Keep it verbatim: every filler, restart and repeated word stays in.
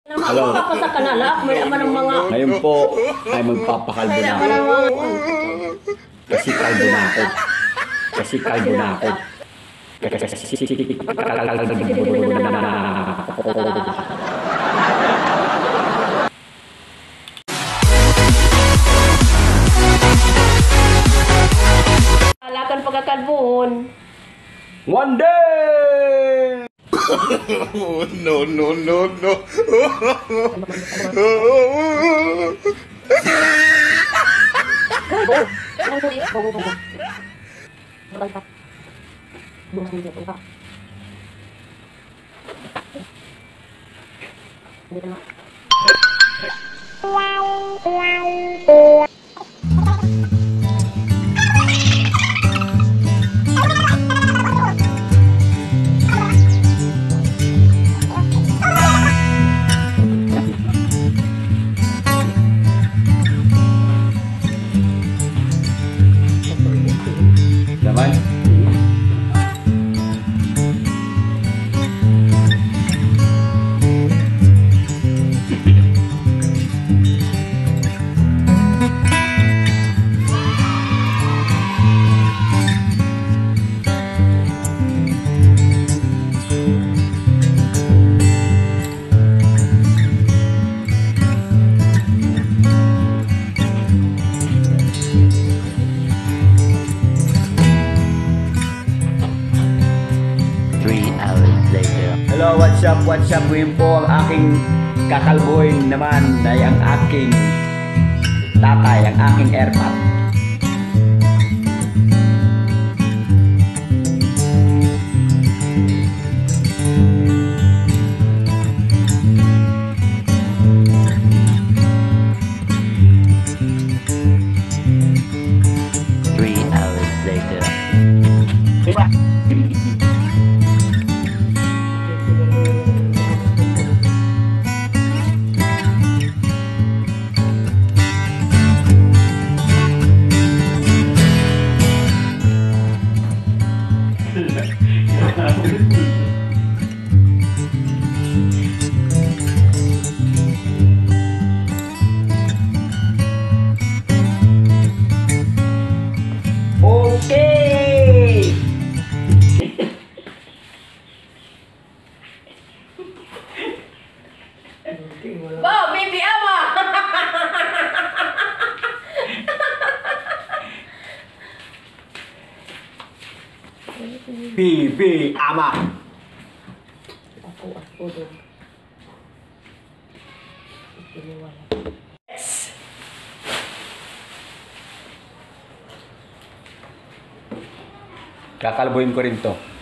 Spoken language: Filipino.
Hello. Sa kanala, may naman ng mga... Ngayon po ay magpapakalbo May na naman ako. ng mga... Kasi kalbo na ako. Kasi kalbo na ako. Alakan pagkakalbuhon. One day! No, no, no, no. Naman. Three hours later. Hello, what's up, what's up? Ngayon po ang aking kakalbuhin naman ay ang aking tatay, ang aking airpot. Three hours later. Okay! Bo, baby ama! Bibi ama. Ako, ako doon. Ipiniwala. Kakalbuhin ko rin to.